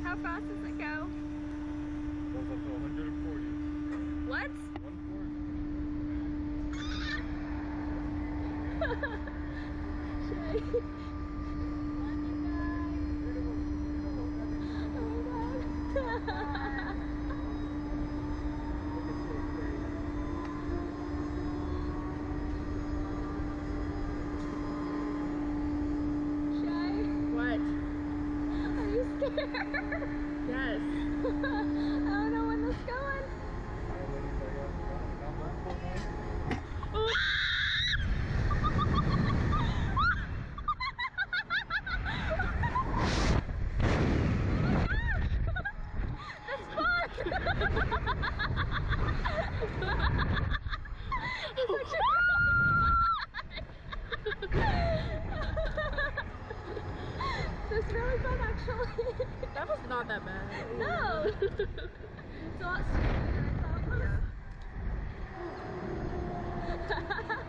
How fast does it go? Goes up to 140. What? 140. Shay. What? Are you scared? Yes. I don't know when this is going. That's fun! This is really fun, actually. That was not that bad. No! It's a lot smoother than I thought it was.